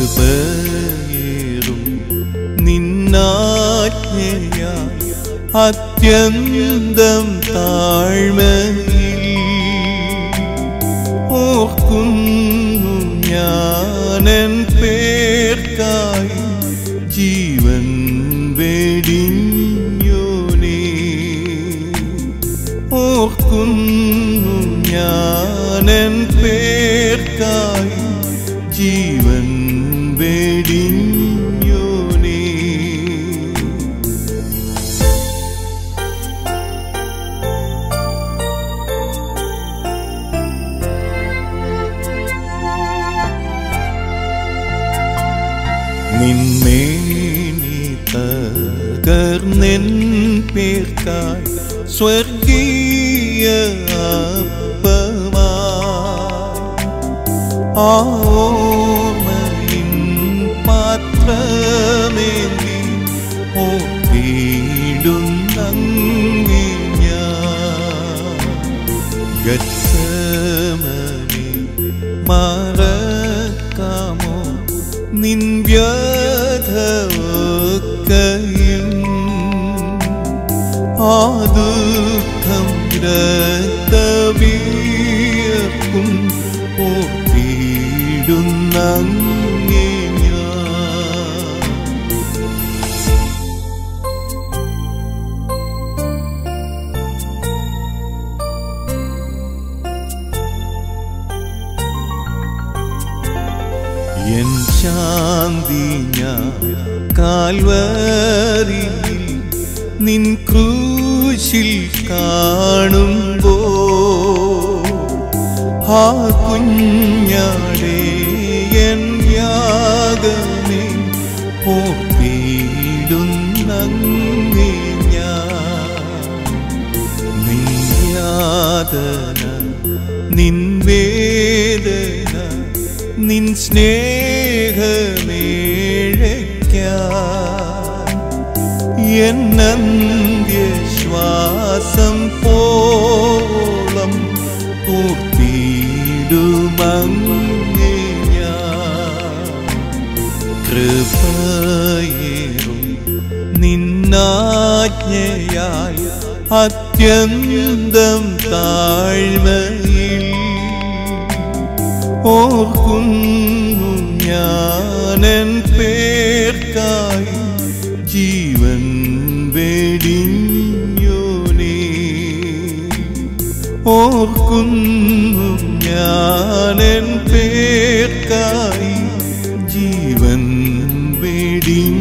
കൃപയേറും നിന്നാജ്ഞയാൽ അത്യന്തം താഴ്മയിൽ ഓർക്കുന്നു ഞാനെൻ പേർക്കായി ജീവൻ വെടിഞ്ഞോനേ. ഓർക്കുന്നു ഞാനെൻ പേർക്കായി ജീവൻ വെടിഞ്ഞോനേ. നിന്മേനി തകർന്നെൻ പേർക്കായി സ്വർഗീയ അപ്പമായി ആ ഓർമ്മയിൻ പാത്രമേന്തി ഓർത്തിടുന്നങ്ങേ ഞാൻ. ഗത്സമനേ മറക്കാമോ നിൻ വ്യഥയൊക്കെയും ആ ദുഃഖം രക്തവിയർപ്പും ഓർത്തിടുന്നങ്ങേ ഞാൻ. എൻ ശാന്തി ഞാൻ കാൽവരിയിൽ നിൻ ക്രൂശിൽ കാണുമ്പോൾ ആ കുഞ്ഞാടേ എൻ യാഗമേ ഓർത്തിടുന്നങ്ങേ ഞാൻ. നിൻ യാതന നിൻ വേദന നിൻ സ്നേഹമേഴയ്ക്കാൻ എന്നന്ത്യശ്വാസം പോളം ഓർത്തിടുമങ്ങേ ഞാൻ. കൃപയേറും നിന്നാജ്ഞയാൽ അത്യന്തം താഴ്മയിൽ ഓർക്കുന്നു ഞാനെൻ പേർക്കായി ജീവൻ വെടിഞ്ഞോനേ. ഓർക്കുന്നു ഞാനെൻ പേർക്കായി ജീവൻ വെടിഞ്ഞോനേ.